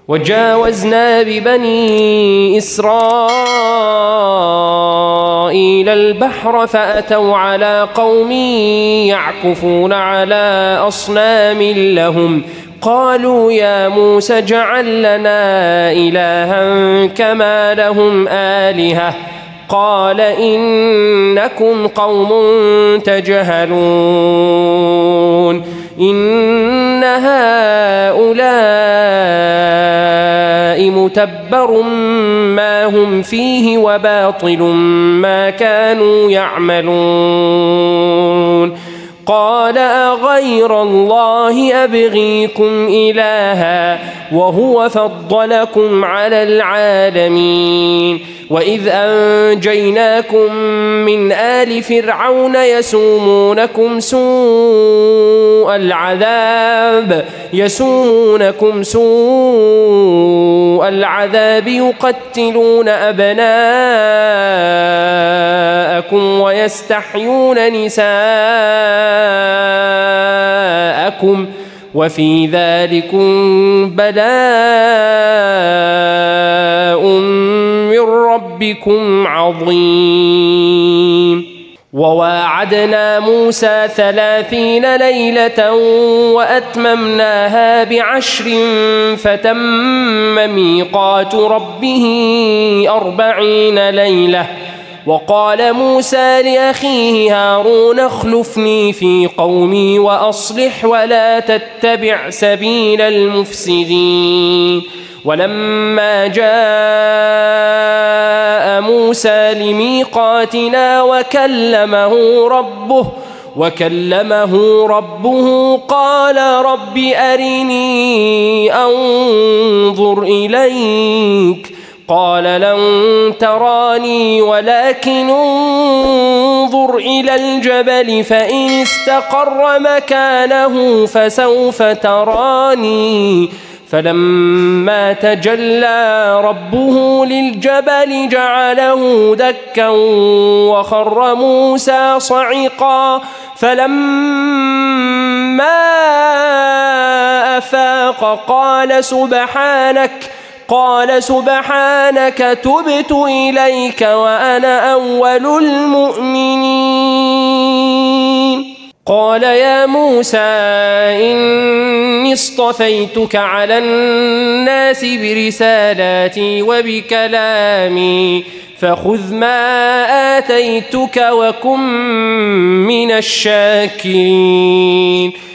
وجاوزنا ببني إسرائيل البحر فأتوا على قوم يعكفون على أصنام لهم قالوا يا موسى اجعل لنا إلها كما لهم آلهة قال إنكم قوم تجهلون إن هؤلاء متبر ما هم فيه وباطل ما كانوا يعملون قال أغير الله أبغيكم إلها وهو فضلكم على العالمين وإذ أنجيناكم من آل فرعون يسومونكم سوء العذاب يقتلون أبناءكم ويستحيون نساءكم وفي ذلكم بلاء من ربكم عظيم وواعدنا موسى 30 ليلة وأتممناها ب10 فتم ميقات ربه 40 ليلة وقال موسى لأخيه هارون اخلفني في قومي وأصلح ولا تتبع سبيل المفسدين ولما جاء موسى لميقاتنا وكلمه ربه قال رب أرني أنظر إليك قال لن تراني ولكن انظر إلى الجبل فإن استقر مكانه فسوف تراني فلما تجلى ربه للجبل جعله دكا وخر موسى صعقا فلما أفاق قال سبحانك تبت إليك وأنا أول المؤمنين قال يا موسى إني اصطفيتك على الناس برسالاتي وبكلامي فخذ ما آتيتك وكن من الشاكرين